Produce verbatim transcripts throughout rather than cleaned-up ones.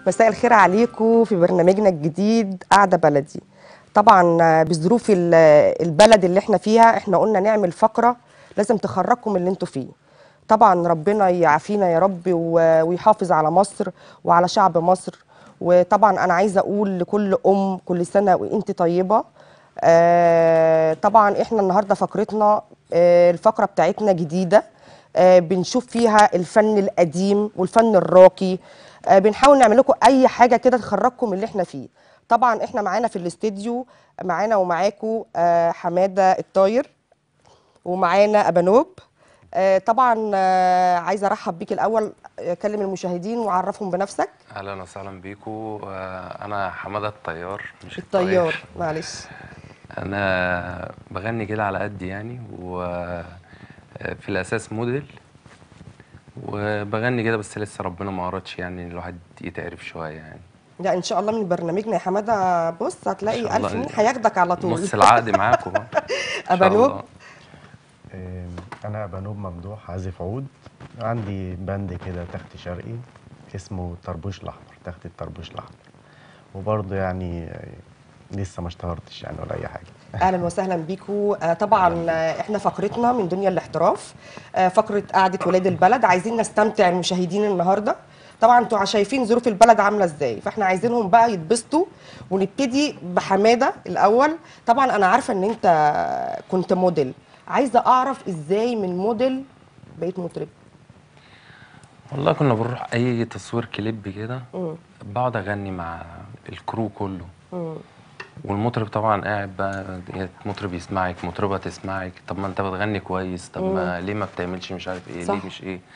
مساء الخير عليكم في برنامجنا الجديد قعدة بلدي. طبعا بظروف البلد اللي احنا فيها احنا قلنا نعمل فقرة لازم تخرجكم من اللي انتوا فيه. طبعا ربنا يعافينا يا رب ويحافظ على مصر وعلى شعب مصر. وطبعا انا عايزه اقول لكل ام كل سنه وانت طيبه. آه طبعا احنا النهارده فقرتنا آه الفقره بتاعتنا جديده. آه بنشوف فيها الفن القديم والفن الراقي. آه بنحاول نعمل لكم اي حاجه كده تخرجكم من اللي احنا فيه. طبعا احنا معانا في الاستديو معانا ومعاكم آه حماده الطاير ومعانا ابانوب. آه طبعا آه عايزه ارحب بيك الاول. اكلم المشاهدين وعرفهم بنفسك. اهلا وسهلا بيكم. انا حماده الطيار مش الطيار. الطاير. معلش. انا بغني كده على قد يعني، وفي الاساس موديل وبغني كده، بس لسه ربنا ما اردش يعني الواحد يتعرف شويه يعني. لا ان شاء الله من برنامجنا يا حماده بص هتلاقي ألف مين الله هياخدك على طول. نص العقد معاكم بقى ان شاء ابانوب. الله. أنا أبانوب ممدوح، عازف عود. عندي باند كده تخت شرقي اسمه الطربوش الأحمر، تخت الطربوش الأحمر. وبرضه يعني لسه ما اشتهرتش يعني ولا أي حاجة. اهلا وسهلا بيكم. آه طبعا آه احنا فقرتنا من دنيا الاحتراف. آه فقره قعده ولاد البلد، عايزين نستمتع المشاهدين النهارده. طبعا انتوا شايفين ظروف البلد عامله ازاي، فاحنا عايزينهم بقى يتبسطوا. ونبتدي بحماده الاول. طبعا انا عارفه ان انت كنت موديل، عايزه اعرف ازاي من موديل بقيت مطرب. والله كنا بنروح اي تصوير كليب كده، مم. بقعد اغني مع الكرو كله. مم. والمطرب طبعا قاعد بقى، مطرب يسمعك، مطربه تسمعك، طب ما انت بتغني كويس، طب ما ليه ما بتعملش مش عارف ايه، صح. ليه مش ايه.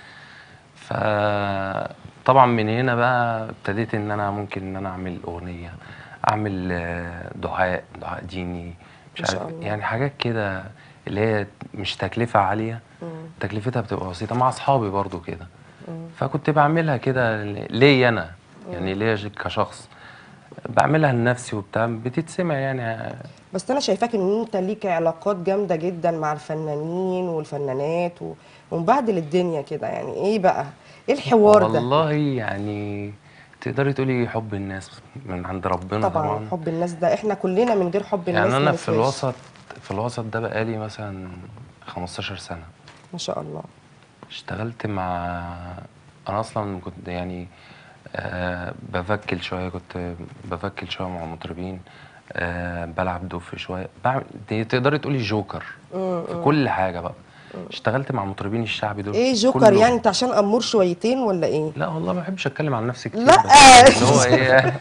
فطبعا من هنا بقى ابتديت ان انا ممكن ان انا اعمل اغنيه، اعمل دعاء دعاء ديني مش ما عارف شاء الله. يعني حاجات كده اللي هي مش تكلفه عاليه، مم. تكلفتها بتبقى بسيطه مع اصحابي برضو كده. فكنت بعملها كده ليا انا يعني، ليا كشخص بعملها لنفسي وبتاع، بتتسمع يعني. بس انا شايفاك ان انت ليك علاقات جامده جدا مع الفنانين والفنانات و... ومبهدل الدنيا كده، يعني ايه بقى ايه الحوار ده؟ والله يعني تقدري تقولي حب الناس من عند ربنا طبعا طبعا. حب الناس ده احنا كلنا من غير حب يعني الناس ما انا في نسواش. الوسط في الوسط ده بقالي مثلا خمستاشر سنة. ما شاء الله. اشتغلت مع، انا اصلا كنت يعني أه بفكل شويه، كنت بفكل شويه مع مطربين، أه بلعب دف شويه، بعمل تقدري تقولي جوكر في كل حاجه بقى. اشتغلت مع مطربين الشعبي دول ايه جوكر كلهم. يعني؟ انت عشان امور شويتين ولا ايه؟ لا والله ما بحبش اتكلم عن نفسي كتير، لا بس يعني اللي هو ايه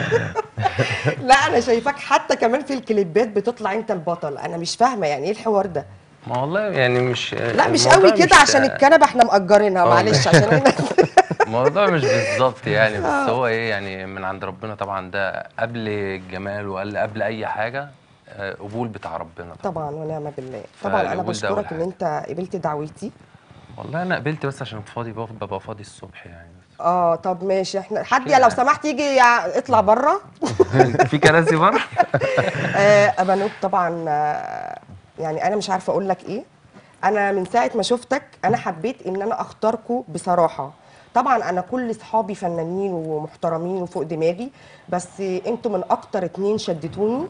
لا انا شايفاك حتى كمان في الكليبات بتطلع انت البطل، انا مش فاهمه يعني ايه الحوار ده. ما والله يعني مش لا مش قوي الموضوع كده مش عشان الكنبه احنا مأجرينها، اه معلش عشان انا الموضوع مش بالظبط يعني، بس هو ايه يعني من عند ربنا طبعا، ده قبل الجمال وقبل قبل اي حاجه آه، قبول بتاع ربنا طبعا. طبعا ونعم بالله. طبعا انا فالقبول ده اول بشكرك ان حاجه. انت قبلت دعوتي. والله انا قبلت بس عشان فاضي، ببقى ببقى فاضي الصبح يعني. اه طب ماشي، احنا حد كده لو يعني. سمحت يجي يع- اطلع بره. في كراسي بره. آه ابانوب طبعا. آه يعني انا مش عارفه اقول لك ايه. انا من ساعه ما شفتك انا حبيت ان انا اختاركوا بصراحه. طبعا انا كل اصحابي فنانين ومحترمين وفوق دماغي، بس انتوا من اكتر اتنين شدتوني.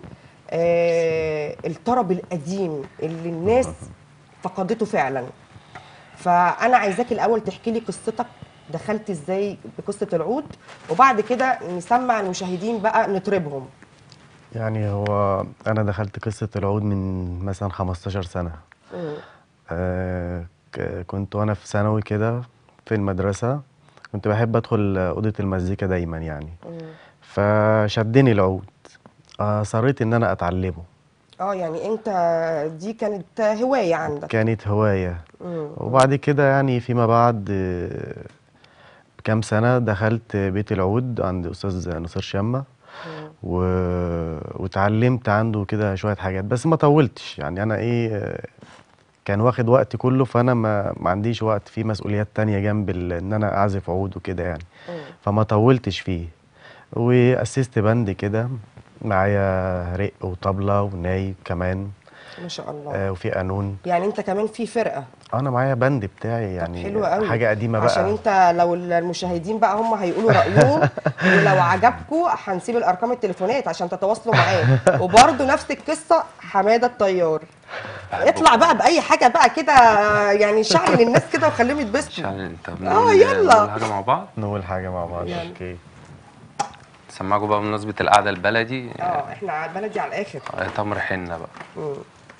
آه الطرب القديم اللي الناس فقدته فعلا. فانا عايزاك الاول تحكي لي قصتك، دخلت ازاي بقصه العود، وبعد كده نسمع المشاهدين بقى نطربهم. يعني هو أنا دخلت قصة العود من مثلا خمستاشر سنة. مم. آه ك- كنت وأنا في ثانوي كده في المدرسة، كنت بحب أدخل أوضة المزيكا دايما يعني. مم. فشدني العود، أصريت إن أنا أتعلمه. اه يعني انت دي كانت هوايه عندك. كانت هواية. مم. وبعد كده يعني فيما بعد آه، بكام سنة دخلت بيت العود عند أستاذ نصير شامة مم. و... واتعلمت عنده كده شوية حاجات، بس ما طولتش يعني. أنا إيه آه، كان واخد وقت كله، فأنا ما, ما عنديش وقت، في مسؤوليات تانية جنب ال... إن أنا أعزف عود وكده يعني. مم. فما طولتش فيه. وأسست باند كده معايا رق وطبلة وناي كمان. ما شاء الله. آه وفي قانون. يعني انت كمان في فرقه؟ انا معايا بند بتاعي طب يعني حلو قوي. حاجه قديمه بقى، عشان انت لو المشاهدين بقى هم هيقولوا رايهم ولو عجبكم هنسيب الارقام التليفونات عشان تتواصلوا معاه. وبرده نفس القصه حماده الطيار. اطلع بقى باي حاجه بقى كده يعني شعل للناس كده وخليهم يتبسطوا. شعل انت اه بنقول يلا نقول حاجه مع بعض. نقول حاجه مع بعض. يلا. اوكي. سمعكوا بقى بمناسبه القعده البلدي. اه احنا على البلدي على الاخر. آه، تمر حنه بقى. مم.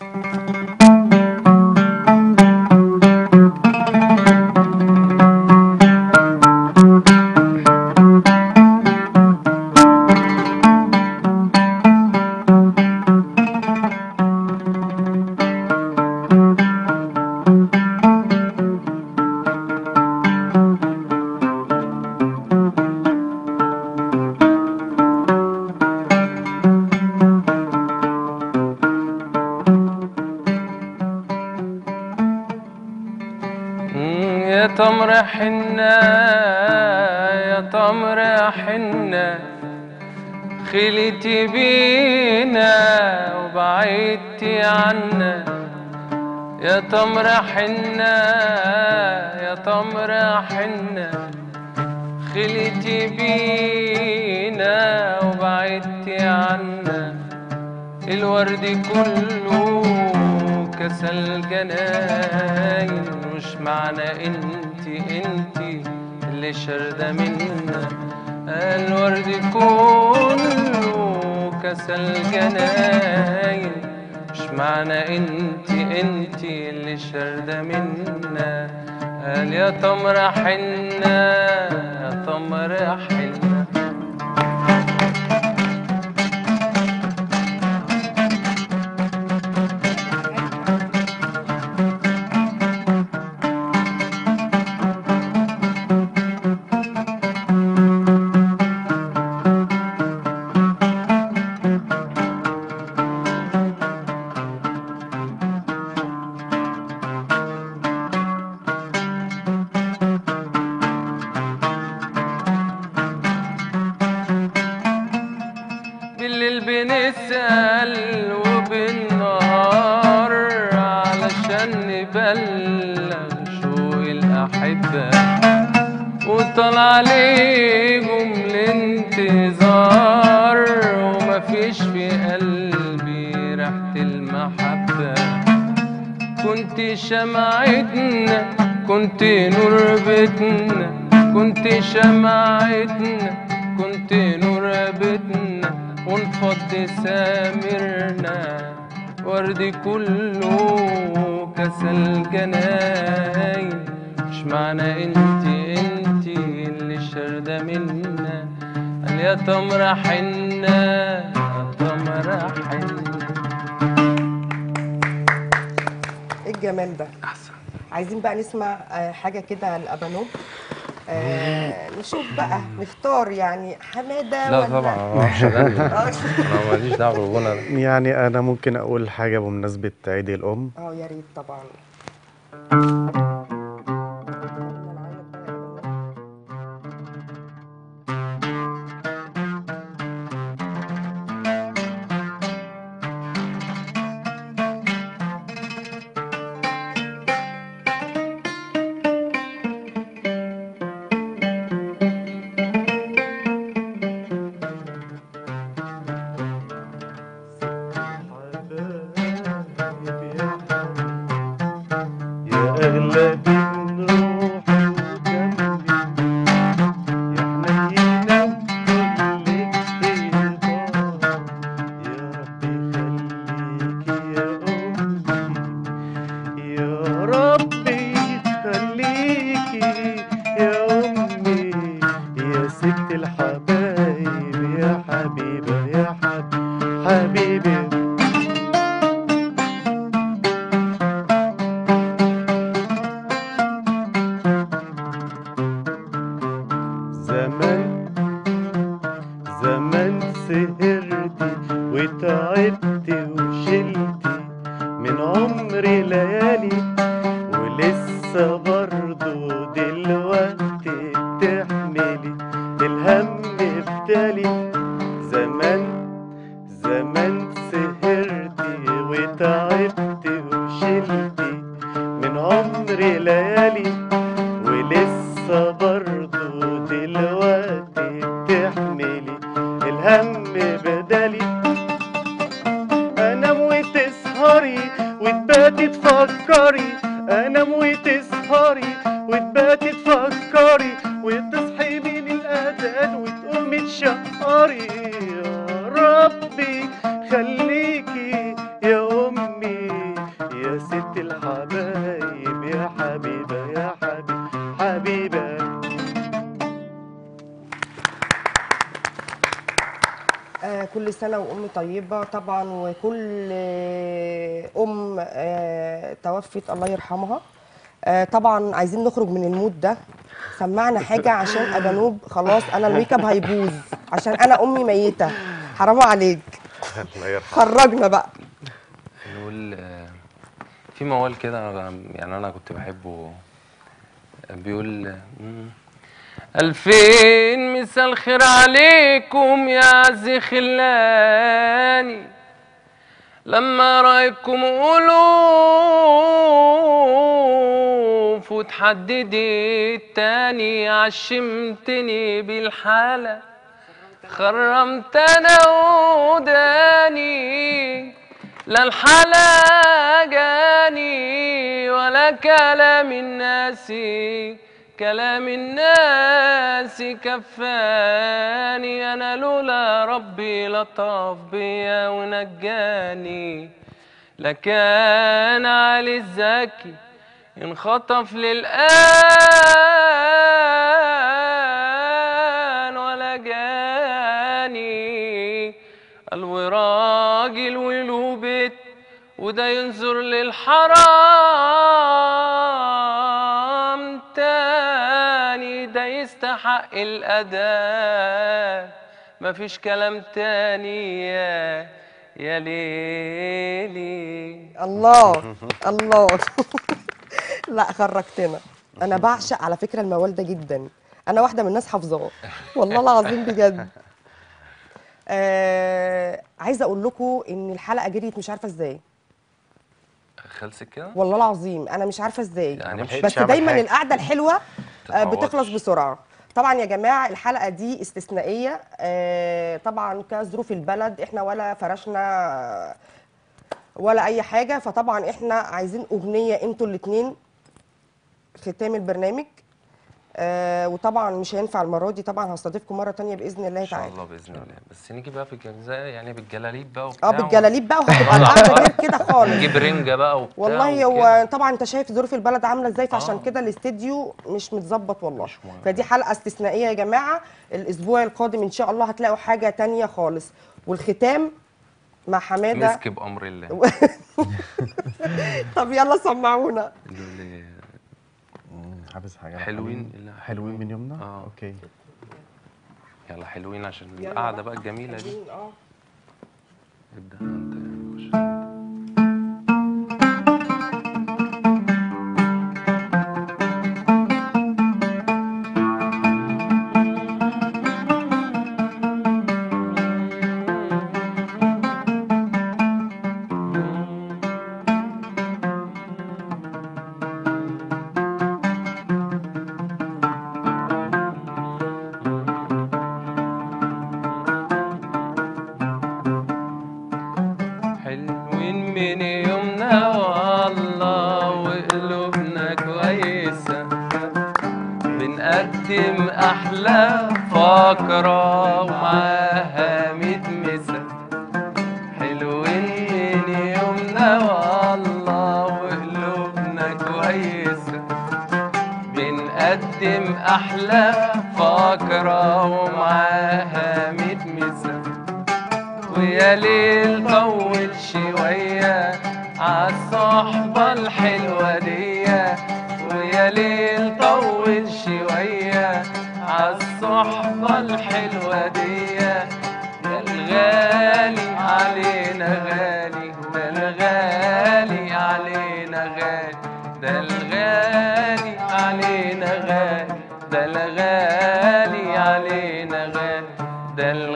يا تمر حنة يا تمر حنة خليتي بينا وبعدتي عنا. يا تمر حنة يا تمر حنة خليتي بينا وبعدتي عنا. الورد كله كسل جناين مش معنى انتي انتي اللي شاردة منا. الورد كله كسل جناين مش معنى انتي انتي اللي شاردة منا. قال يا تمر حنة يا تمر حنة. بالليل بنسأل وبالنهار علشان نبلغ شوق الأحبة. وطلع عليهم الانتظار ومفيش في قلبي ريحة المحبة. كنت شمعتنا كنت نور بيتنا كنت شمعتنا كنت نور بيتنا ونفض سامرنا. وردي كله كسل جناين مش معنى انتي انتي اللي شاردة منا. قال يا تمر حنة يا تمر حنة. ايه الجمال ده؟ احسن. عايزين بقى نسمع آه، حاجه كده لأبانوب. آه نشوف بقى نختار يعني حماده لا ولا طبعا انا ما اعرفش اغني. اه انا ماليش دعوه بالغنى ده. يعني انا ممكن اقول حاجه بمناسبه عيد الام. اه يا ريت طبعا. يا أغلى من روحي ودمي يا حنينة بكل اختبار. يا ربي خليكي يا أمي يا ربي خليكي يا أمي يا ست الحبايب يا حبيبة يا حبيبة حبيبي. زمان زمان سهرتي وتعبتي وشلتي من عمري ليالي ولسه برضو دلوقتي بتحملي الهم بتالي. زمان زمان سهرتي وتعبتي آه كل سنة وأم طيبة طبعا، وكل آه أم آه توفت الله يرحمها. آه طبعا عايزين نخرج من المود ده، سمعنا حاجة عشان أبانوب خلاص أنا الميك اب هيبوظ عشان أنا أمي ميتة، حرام عليك. الله يرحمه. خرجنا بقى. نقول آه، في موال كده أنا- يعني انا كنت بحبه، آه، بيقول مم، ألفين مساء الخير عليكم يا عز خلاني، لما رأيكم ألوف وتحددت تاني، عشمتني بالحالة خرمت أنا وداني، لا الحلا جاني ولا كلام الناس، كلام الناس كفاني، أنا لولا ربي لطف بيا ونجاني، لكان علي الزكي انخطف للآن ولا جاني، الوراجل ولوبت وده ينظر للحرام تاني، ده يستحق الأداء مفيش كلام تاني يا يا ليلي. الله الله. لا خرجتنا. انا بعشق على فكره الموال ده جدا، انا واحده من الناس حافظاه والله العظيم بجد. آه عايزه اقول لكم ان الحلقه جريت مش عارفه ازاي، خلصت كده والله العظيم انا مش عارفه ازاي. يعني ما مش لحقتش بس أعمل دايما حاجة. القعده الحلوه آه بتخلص تتعوضش. بسرعه. طبعا يا جماعه الحلقه دي استثنائيه، آه طبعا كظروف البلد احنا ولا فرشنا ولا اي حاجه، فطبعا احنا عايزين اغنيه انتوا الاتنين ختام البرنامج. آه وطبعا مش هينفع المره دي، طبعا هستضيفكم مره تانية باذن الله ان شاء تعالى. الله باذن الله، بس نيجي بقى في الجزائر يعني بالجلاليب بقى اه وبتاع بالجلاليب بقى، وهتبقى نقعد على القعده غير الأرض، كده خالص. نجيب رنجه بقى وبتاع والله وكده. هو طبعا انت شايف ظروف البلد عامله ازاي، فعشان آه. كده الاستديو مش متظبط والله. مش مهم. فدي حلقه استثنائيه يا جماعه، الاسبوع القادم ان شاء الله هتلاقوا حاجه تانية خالص. والختام مع حماده. مسك بامر الله. طب يلا سمعونا. دول حافظ حاجة حلوين. حلوين, حلوين من يومنا. آه. اوكي. يلا حلوين عشان يلا القعده بقى الجميله دي. حلوين، اه ابدا انت يعني خش. حلوين من يومنا والله وقلوبنا كويسة، بنقدم أحلى فقرة ومعاها متمسة. حلوين من يومنا والله وقلوبنا كويسة، بنقدم أحلى فقرة ومعاها متمسة. ويا ليل طول شوية عالصحبة الحلوة دي، ويا ليل طول شوية عالصحبة الحلوة دي. ده الغالي علينا غالي، ده الغالي علينا غالي، ده الغالي علينا غالي، ده الغالي علينا غالي، ده الغالي